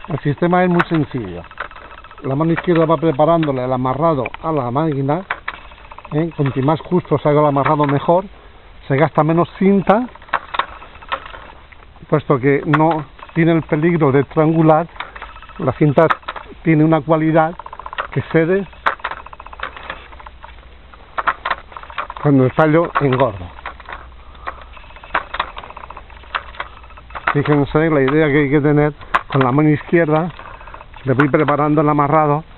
El sistema es muy sencillo. La mano izquierda va preparándole el amarrado a la máquina. Cuanto más justo se haga el amarrado mejor. Se gasta menos cinta, puesto que no tiene el peligro de estrangular. La cinta tiene una cualidad que cede cuando el fallo engorda. Fíjense la idea que hay que tener con la mano izquierda. Le voy preparando el amarrado